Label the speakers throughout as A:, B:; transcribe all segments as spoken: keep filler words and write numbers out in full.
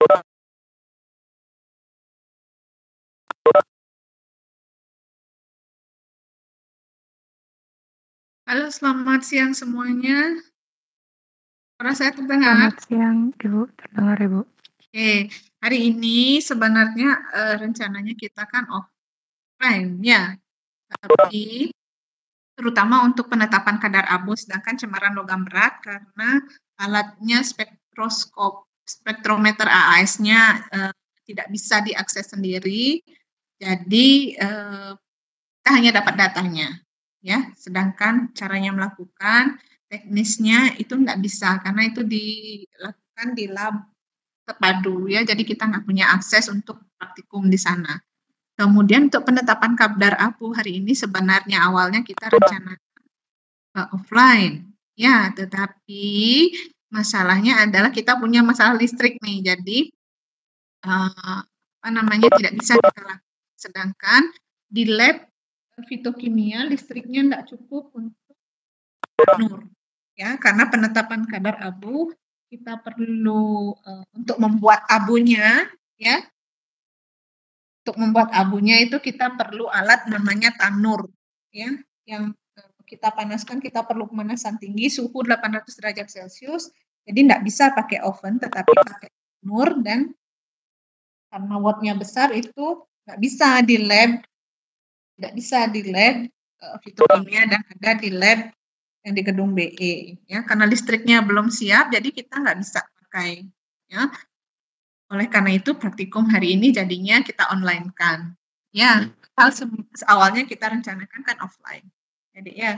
A: Halo, selamat siang semuanya. Suara saya terdengar?
B: Selamat siang, Ibu. Terdengar, Ibu.
A: Oke, hari ini sebenarnya, eee, rencananya kita kan offline ya, tapi terutama untuk penetapan kadar abu sedangkan cemaran logam berat karena alatnya spektroskop spektrometer A A S-nya, eee, tidak bisa diakses sendiri. Jadi, eee, kita hanya dapat datanya, ya. Sedangkan caranya melakukan, teknisnya itu nggak bisa karena itu dilakukan di lab terpadu ya, jadi kita nggak punya akses untuk praktikum di sana. Kemudian untuk penetapan kadar abu hari ini sebenarnya awalnya kita rencanakan, eee, offline, ya, tetapi masalahnya adalah kita punya masalah listrik nih, jadi, eee, apa namanya, tidak bisa kita lakukan. Sedangkan di lab fitokimia listriknya nggak cukup untuk tanur, ya, karena penetapan kadar abu kita perlu, eee, untuk membuat abunya, ya. Untuk membuat abunya itu kita perlu alat namanya tanur, ya, yang, eee, kita panaskan, kita perlu pemanasan tinggi suhu delapan ratus derajat celcius, jadi nggak bisa pakai oven tetapi pakai tanur dan karena watt-nya besar itu nggak bisa di lab nggak bisa di lab, eee, fitokimia dan ada di lab yang di gedung B E, ya, karena listriknya belum siap jadi kita nggak bisa pakai, ya. Oleh karena itu praktikum hari ini jadinya kita online-kan. Ya, hal sem awalnya kita rencanakan kan offline. Jadi ya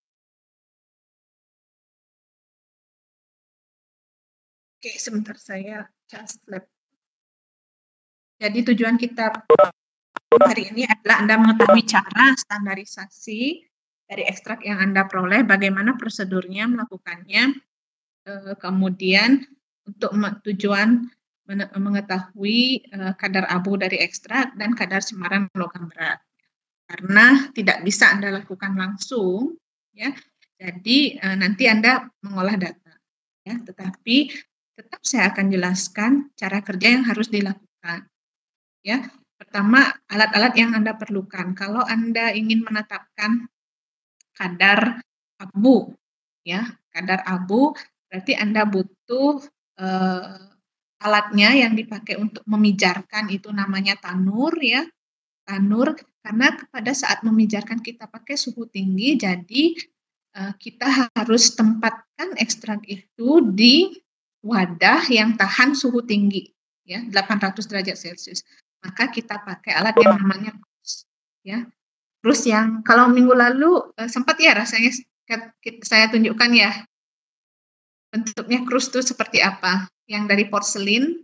A: Oke, sebentar saya cas lab. Jadi tujuan kita hari ini adalah Anda mengetahui cara standarisasi dari ekstrak yang Anda peroleh, bagaimana prosedurnya melakukannya, eee, kemudian untuk me tujuan mene mengetahui, eee, kadar abu dari ekstrak dan kadar cemaran logam berat. Karena tidak bisa Anda lakukan langsung, ya, jadi, eee, nanti Anda mengolah data, ya, tetapi tetap saya akan jelaskan cara kerja yang harus dilakukan, ya. Pertama, alat-alat yang Anda perlukan. Kalau Anda ingin menetapkan kadar abu, ya, kadar abu berarti Anda butuh, eee, alatnya yang dipakai untuk memijarkan itu namanya tanur, ya. Tanur, karena pada saat memijarkan kita pakai suhu tinggi, jadi, eee, kita harus tempatkan ekstrak itu di wadah yang tahan suhu tinggi, ya, delapan ratus derajat celcius. Maka kita pakai alat yang namanya krus, ya. Krus yang kalau minggu lalu, eee, sempat ya rasanya ket kit saya tunjukkan ya? Bentuknya krus itu seperti apa, yang dari porselin.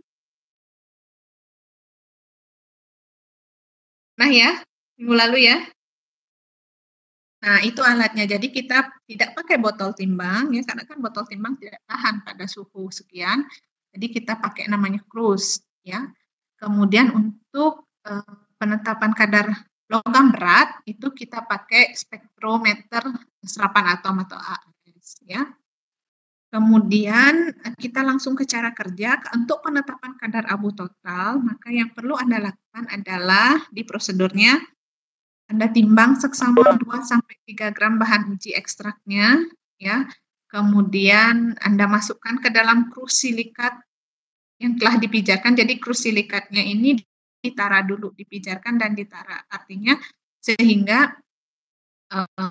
A: Nah ya, minggu lalu ya? Nah, itu alatnya. Jadi kita tidak pakai botol timbang ya, karena kan botol timbang tidak tahan pada suhu sekian, jadi kita pakai namanya krus, ya. Kemudian untuk, eee, penetapan kadar logam berat, itu kita pakai spektrometer serapan atom atau A A S, ya. Kemudian, eee, kita langsung ke cara kerja, untuk penetapan kadar abu total, maka yang perlu Anda lakukan adalah di prosedurnya Anda timbang seksama dua sampai tiga gram bahan uji ekstraknya, ya. Kemudian Anda masukkan ke dalam krus silikat yang telah dipijarkan. Jadi krus silikatnya ini ditara dulu, dipijarkan dan ditara. Artinya sehingga, eee,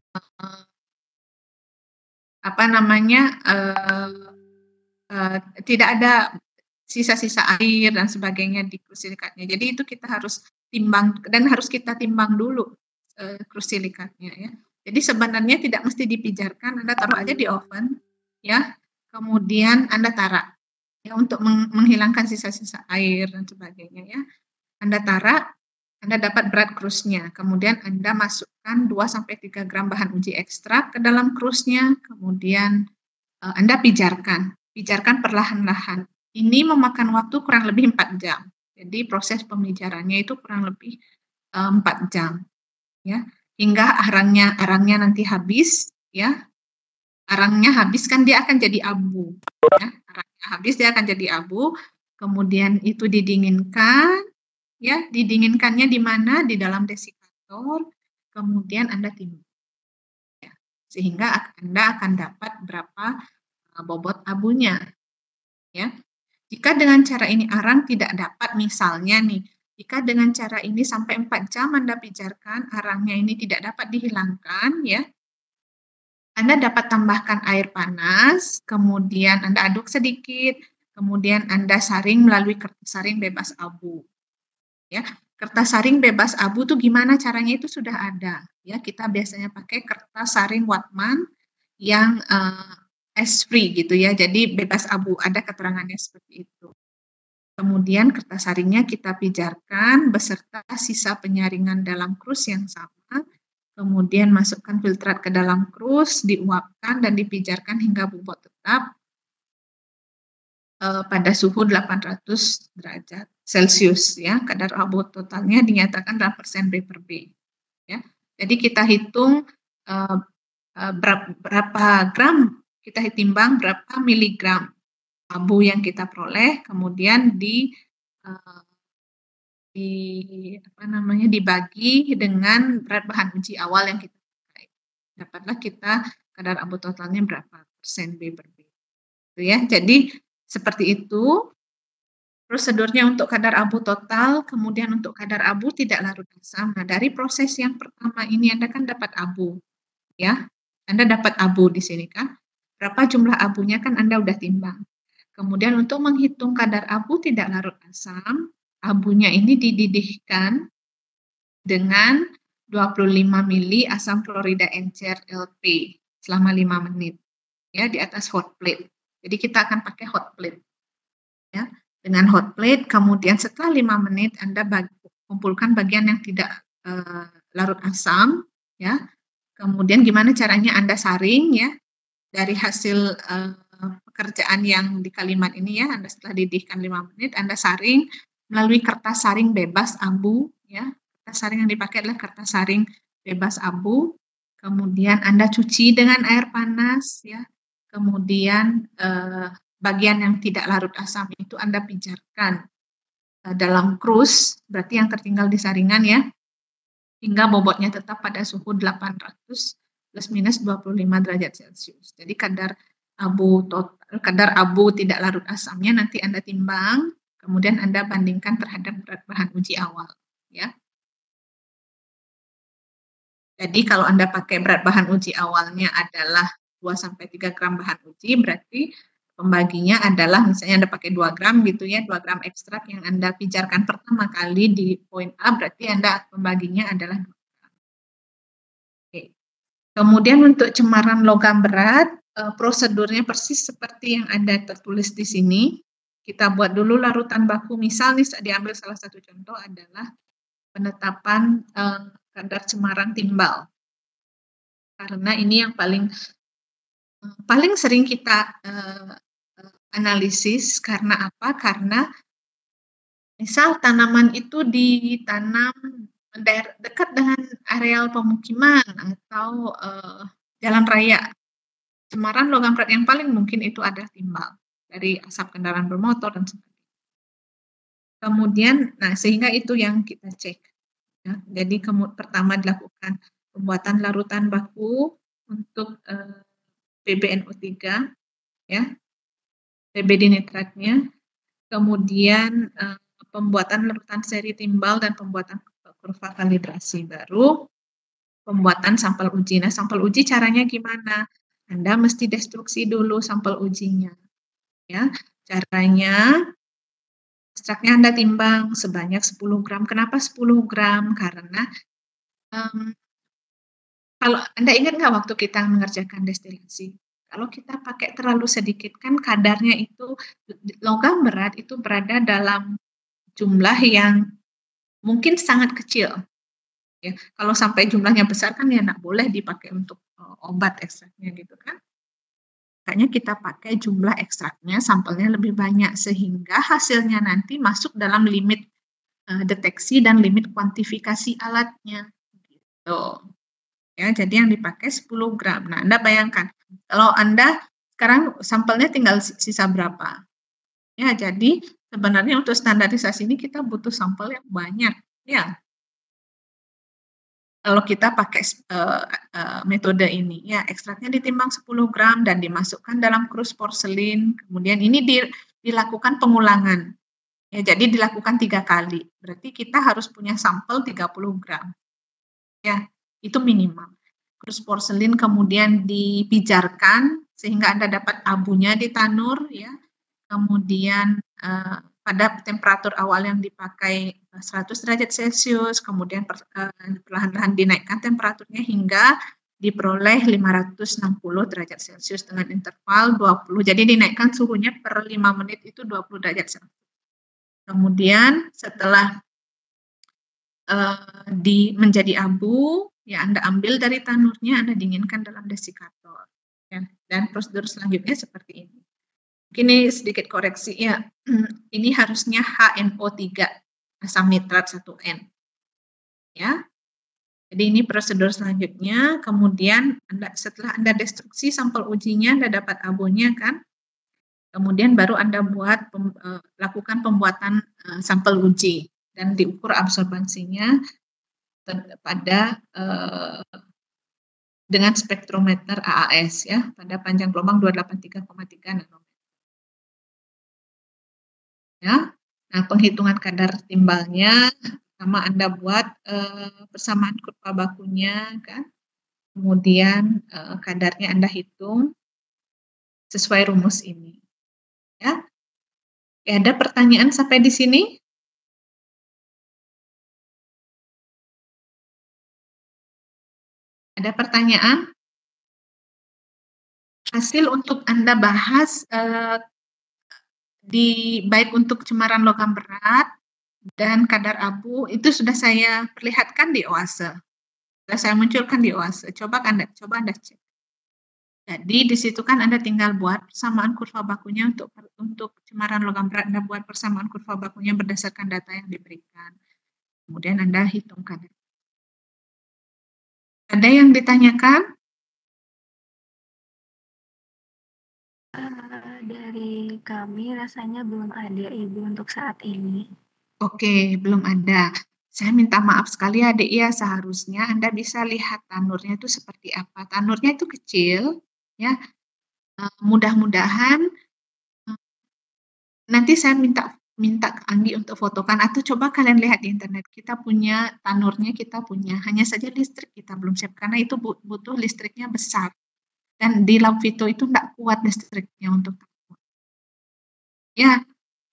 A: apa namanya, eee eee, tidak ada sisa-sisa air dan sebagainya di krus silikatnya. Jadi itu kita harus timbang dan harus kita timbang dulu, eee, krus silikatnya, ya. Jadi sebenarnya tidak mesti dipijarkan, Anda taruh aja di oven, ya, kemudian Anda tara, ya, untuk meng menghilangkan sisa-sisa air dan sebagainya, ya. Anda tara, Anda dapat berat krusnya, kemudian Anda masukkan dua sampai tiga gram bahan uji ekstrak ke dalam krusnya, kemudian, eee, Anda pijarkan, pijarkan perlahan-lahan. Ini memakan waktu kurang lebih empat jam. Jadi proses pemijarannya itu kurang lebih, eee, empat jam, ya, hingga arangnya arangnya nanti habis, ya. Arangnya habis kan dia akan jadi abu, ya, arangnya habis dia akan jadi abu, kemudian itu didinginkan, ya, didinginkannya di mana? Di dalam desikator, kemudian Anda timbang. Ya, sehingga Anda akan dapat berapa uh, bobot abunya, ya. Jika dengan cara ini arang tidak dapat, misalnya nih, jika dengan cara ini sampai empat jam Anda pijarkan, arangnya ini tidak dapat dihilangkan, ya, Anda dapat tambahkan air panas, kemudian Anda aduk sedikit, kemudian Anda saring melalui kertas saring bebas abu. Ya, kertas saring bebas abu tuh gimana caranya itu sudah ada. Ya, kita biasanya pakai kertas saring Wattmann yang uh, S free gitu ya. Jadi bebas abu, ada keterangannya seperti itu. Kemudian kertas saringnya kita pijarkan beserta sisa penyaringan dalam krus yang sama. Kemudian masukkan filtrat ke dalam krus, diuapkan dan dipijarkan hingga bobot tetap uh, pada suhu delapan ratus derajat Celcius, ya. Kadar abu totalnya dinyatakan dalam persen B per B, ya. Jadi kita hitung uh, uh, berapa, berapa gram, kita timbang berapa miligram abu yang kita peroleh, kemudian di uh, di apa namanya dibagi dengan berat bahan uji awal yang kita pakai. Dapatlah kita kadar abu totalnya berapa persen B per B. Gitu ya. Jadi seperti itu prosedurnya untuk kadar abu total, kemudian untuk kadar abu tidak larut asam. Nah, dari proses yang pertama ini Anda kan dapat abu, ya. Anda dapat abu di sini kan. Berapa jumlah abunya kan Anda udah timbang. Kemudian untuk menghitung kadar abu tidak larut asam, abunya ini dididihkan dengan dua puluh lima mili asam klorida encer L P selama lima menit, ya, di atas hot plate. Jadi kita akan pakai hot plate, ya. Dengan hot plate, kemudian setelah lima menit Anda bagi, kumpulkan bagian yang tidak uh, larut asam, ya. Kemudian gimana caranya Anda saring, ya, dari hasil uh, pekerjaan yang di kalimat ini, ya, Anda setelah didihkan lima menit, Anda saring melalui kertas saring bebas abu, ya. Kertas saring yang dipakai adalah kertas saring bebas abu. Kemudian Anda cuci dengan air panas, ya. Kemudian uh, bagian yang tidak larut asam itu Anda pijarkan uh, dalam krus, berarti yang tertinggal di saringan, ya, hingga bobotnya tetap pada suhu delapan ratus plus minus dua puluh lima derajat Celcius. Jadi kadar abu total, kadar abu tidak larut asamnya nanti Anda timbang, kemudian Anda bandingkan terhadap berat bahan uji awal, ya. Jadi kalau Anda pakai berat bahan uji awalnya adalah dua sampai tiga gram bahan uji, berarti pembaginya adalah misalnya Anda pakai dua gram gitu ya, dua gram ekstrak yang Anda pijarkan pertama kali di poin A, berarti Anda pembaginya adalah dua gram. Oke. Kemudian untuk cemaran logam berat, prosedurnya persis seperti yang ada tertulis di sini. Kita buat dulu larutan baku, misal nih diambil salah satu contoh adalah penetapan eh, kadar cemaran timbal. Karena ini yang paling paling sering kita eh, analisis. Karena apa? Karena misal tanaman itu ditanam dekat dengan areal pemukiman atau eh, jalan raya. Cemaran logam berat yang paling mungkin itu ada timbal dari asap kendaraan bermotor dan sebagainya. Kemudian, nah sehingga itu yang kita cek. Ya, jadi pertama dilakukan pembuatan larutan baku untuk eh, P b N O tiga, ya, P B D nitratnya, kemudian eh, pembuatan larutan seri timbal dan pembuatan kurva kalibrasi, baru pembuatan sampel uji. Nah, sampel uji caranya gimana? Anda mesti destruksi dulu sampel ujinya, ya. Caranya ekstraknya Anda timbang sebanyak sepuluh gram. Kenapa sepuluh gram? Karena um, kalau Anda ingat nggak waktu kita mengerjakan destilasi, kalau kita pakai terlalu sedikit kan kadarnya itu logam berat itu berada dalam jumlah yang mungkin sangat kecil. Ya, kalau sampai jumlahnya besar kan ya nggak boleh dipakai untuk uh, obat ekstraknya gitu kan. Makanya kita pakai jumlah ekstraknya, sampelnya lebih banyak sehingga hasilnya nanti masuk dalam limit uh, deteksi dan limit kuantifikasi alatnya. Gitu. Ya, jadi yang dipakai sepuluh gram. Nah, Anda bayangkan kalau Anda sekarang sampelnya tinggal sisa berapa? Ya, jadi sebenarnya untuk standarisasi ini kita butuh sampel yang banyak, ya. Kalau kita pakai uh, uh, metode ini, ya ekstraknya ditimbang sepuluh gram dan dimasukkan dalam krus porselin, kemudian ini di, dilakukan pengulangan, ya jadi dilakukan tiga kali, berarti kita harus punya sampel tiga puluh gram, ya itu minimal. Krus porselin kemudian dipijarkan sehingga Anda dapat abunya di tanur, ya, kemudian uh, pada temperatur awal yang dipakai seratus derajat Celcius, kemudian perlahan-lahan dinaikkan temperaturnya hingga diperoleh lima ratus enam puluh derajat Celcius dengan interval dua puluh. Jadi dinaikkan suhunya per lima menit itu dua puluh derajat Celcius. Kemudian setelah uh, di menjadi abu, ya Anda ambil dari tanurnya, Anda dinginkan dalam desikator. Ya. Dan prosedur selanjutnya seperti ini. Ini sedikit koreksi ya, ini harusnya H N O tiga, asam nitrat satu N. Ya. Jadi ini prosedur selanjutnya, kemudian Anda, setelah Anda destruksi sampel ujinya, Anda dapat abunya kan, kemudian baru Anda buat, pem, uh, lakukan pembuatan uh, sampel uji, dan diukur absorbansinya pada uh, dengan spektrometer A A S ya, pada panjang gelombang dua ratus delapan puluh tiga koma tiga nanometer. Ya. Nah, penghitungan kadar timbalnya, pertama Anda buat eh, persamaan kurva bakunya, kan? Kemudian eh, kadarnya Anda hitung sesuai rumus ini. Ya. Ya, ada pertanyaan sampai di sini? Ada pertanyaan? Hasil untuk Anda bahas eh, di baik untuk cemaran logam berat dan kadar abu itu sudah saya perlihatkan di oase. Sudah saya munculkan di oase. Coba Anda coba Anda cek. Jadi di situ kan Anda tinggal buat persamaan kurva bakunya untuk untuk cemaran logam berat, Anda buat persamaan kurva bakunya berdasarkan data yang diberikan. Kemudian Anda hitungkan. Ada yang ditanyakan?
B: Uh, dari kami rasanya belum ada Ibu untuk saat ini.
A: Oke, belum ada. Saya minta maaf sekali adik ya, seharusnya Anda bisa lihat tanurnya itu seperti apa. Tanurnya itu kecil, ya. Mudah-mudahan nanti saya minta minta ke Anggi untuk fotokan atau coba kalian lihat di internet. Kita punya tanurnya, kita punya. Hanya saja listrik kita belum siap karena itu butuh listriknya besar. Dan di Lab Vito itu tidak kuat listriknya untuk tanur. Ya.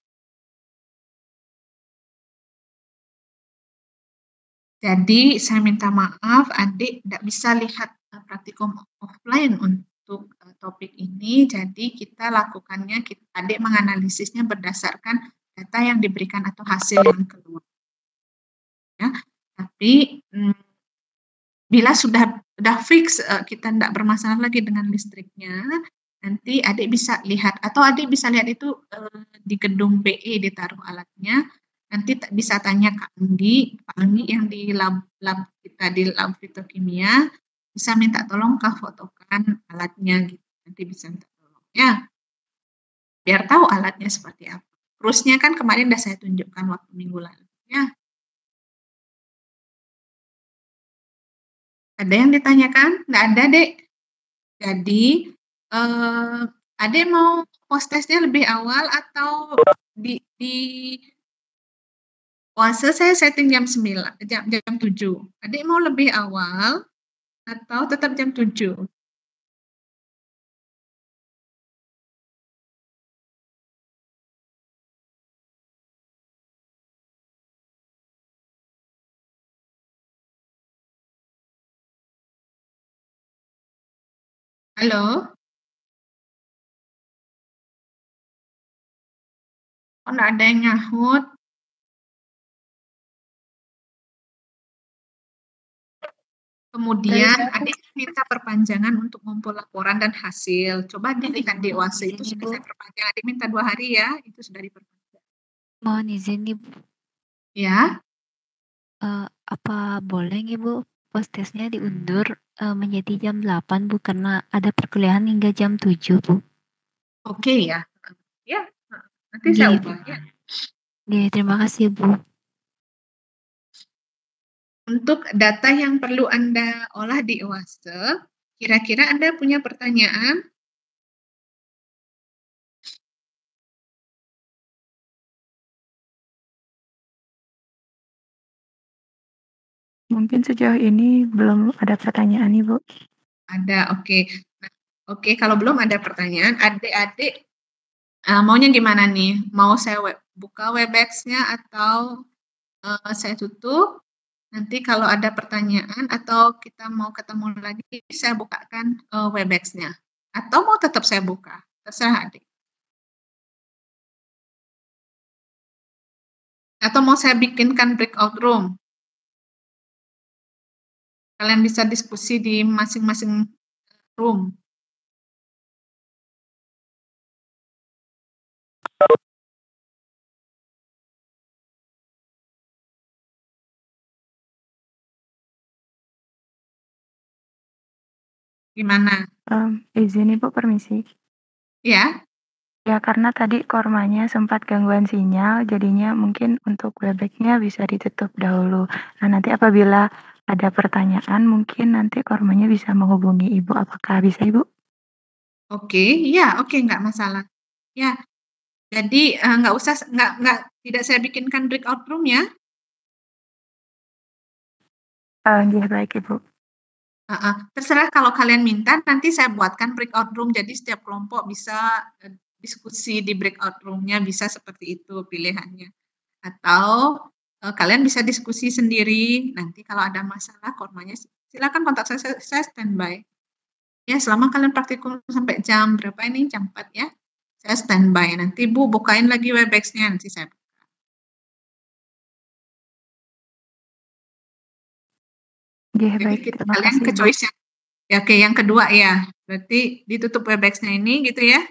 A: Jadi saya minta maaf adik tidak bisa lihat praktikum offline untuk topik ini. Jadi kita lakukannya, kita, adik menganalisisnya berdasarkan data yang diberikan atau hasil yang keluar. Ya, tapi hmm, bila sudah sudah fix uh, kita tidak bermasalah lagi dengan listriknya, nanti adik bisa lihat atau adik bisa lihat itu uh, di gedung B E ditaruh alatnya. Nanti bisa tanya Kak Anggi, Pak Anggi yang di lab, lab kita di lab fitokimia bisa minta tolong Kak fotokan alatnya gitu. Nanti bisa minta tolong ya. Biar tahu alatnya seperti apa. Terusnya kan kemarin sudah saya tunjukkan waktu minggu lalu ya. Ada yang ditanyakan? Nggak ada, Dek. Jadi, eh, Adek mau post testnya lebih awal atau di, di puasa saya setting jam sembilan, jam, jam tujuh. Adek mau lebih awal atau tetap jam tujuh? Halo? Oh, nggak ada yang nyahut? Kemudian adik minta perpanjangan untuk ngumpul laporan dan hasil. Coba dilihat di O A S itu sudah saya perpanjang. Adik minta dua hari ya, itu sudah diperpanjang.
B: Mohon izin Ibu.
A: Ya.
B: Uh, apa boleh Ibu post testnya diundur uh, menjadi jam delapan Bu, karena ada perkuliahan hingga jam tujuh Bu.
A: Oke ya. Ya, nanti saya ubah ya.
B: Oke, terima kasih, Bu.
A: Untuk data yang perlu Anda olah di Oase, kira-kira Anda punya pertanyaan?
C: Mungkin sejauh ini belum ada pertanyaan, Ibu.
A: Ada, oke. Nah, oke, kalau belum ada pertanyaan, adik-adik, eee, maunya gimana nih? Mau saya web buka Webex-nya atau, eee, saya tutup? Nanti kalau ada pertanyaan atau kita mau ketemu lagi, saya bukakan, eee, Webex-nya. Atau mau tetap saya buka? Terserah adik. Atau mau saya bikinkan breakout room? Kalian bisa diskusi di masing-masing room. Gimana?
C: Mmm, izin Ibu, permisi.
A: Iya?
C: Ya, karena tadi kormanya sempat gangguan sinyal, jadinya mungkin untuk Webex-nya bisa ditutup dahulu. Nah, nanti apabila ada pertanyaan, mungkin nanti kormanya bisa menghubungi Ibu, apakah bisa, Ibu?
A: Oke, iya, oke, nggak masalah. Ya, jadi, eee, nggak usah nggak nggak tidak saya bikinkan breakout room ya?
C: Eee, nggih, baik, Ibu.
A: Heeh, terserah kalau kalian minta nanti saya buatkan breakout room, jadi setiap kelompok bisa, eee, diskusi di breakout room-nya, bisa seperti itu pilihannya. Atau, eee, kalian bisa diskusi sendiri, nanti kalau ada masalah kormanya silakan kontak saya, saya saya standby. Ya, selama kalian praktikum sampai jam berapa ini? Jam empat ya? Saya standby, nanti Bu bukain lagi Webex-nya, nanti saya buka.
C: Nggih,
A: Jadi
C: baik,
A: kita
C: terima
A: kalian
C: kasih,
A: ke
C: Ibu.
A: choice yang ya, oke, yang kedua ya, berarti ditutup Webex-nya ini gitu ya?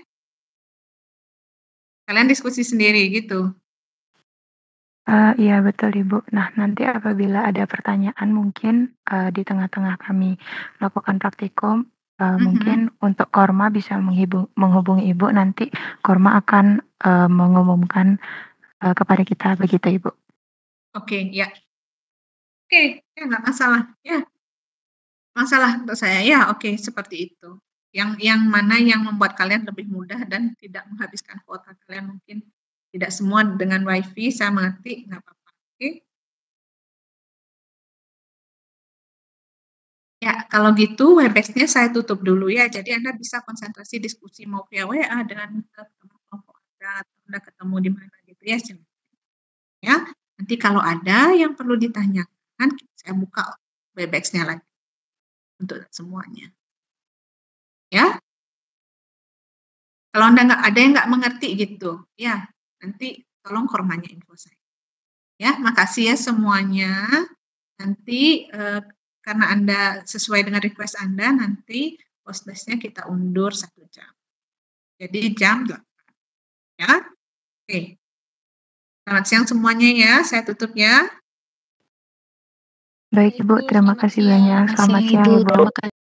A: Kalian diskusi sendiri gitu?
C: Eee, iya betul, Ibu. Nah, nanti apabila ada pertanyaan mungkin, eee, di tengah-tengah kami melakukan praktikum, eee, mungkin
A: Mhm.
C: untuk Korma bisa menghibung menghubungi Ibu, nanti Korma akan, eee, mengumumkan, eee, kepada kita, begitu, Ibu?
A: Oke, ya. Oke, ya nggak masalah, ya. Masalah untuk saya, ya oke, seperti itu. Yang yang mana yang membuat kalian lebih mudah dan tidak menghabiskan kuota kalian, mungkin tidak semua dengan WiFi, saya mengerti, nggak apa-apa, oke? Ya, kalau gitu Webex-nya saya tutup dulu ya, jadi Anda bisa konsentrasi diskusi mau via W A dengan teman kelompok Anda, atau Anda ketemu di mana gitu ya, silahkan. Ya, nanti kalau ada yang perlu ditanyakan, saya buka Webex-nya lagi, untuk semuanya. Ya? Kalau Anda nggak ada yang nggak mengerti gitu, ya nanti tolong Kormanya info saya. Ya, makasih ya semuanya. Nanti, eee, karena Anda sesuai dengan request Anda, nanti hostess-nya kita undur satu jam. Jadi jam delapan, ya. Oke. Selamat siang semuanya ya, saya tutup ya.
C: Baik, Ibu, terima
B: Selamat
C: kasih
B: siang.
C: banyak.
B: Selamat
C: Selamat
B: siang,
C: siang,
B: Ibu.
C: Ibu.
B: Terima kasih.